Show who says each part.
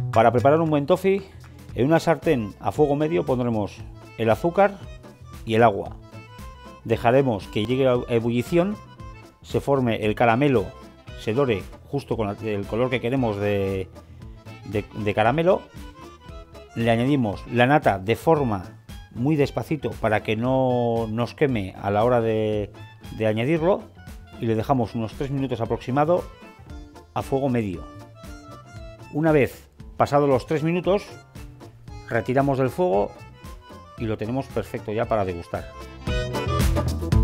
Speaker 1: Para preparar un buen toffee, en una sartén a fuego medio pondremos el azúcar y el agua. Dejaremos que llegue a ebullición, se forme el caramelo, se dore justo con el color que queremos de caramelo. Le añadimos la nata de forma muy despacito para que no nos queme a la hora de añadirlo, y le dejamos unos 3 minutos aproximado a fuego medio. Una vez pasados los 3 minutos, retiramos del fuego y lo tenemos perfecto ya para degustar.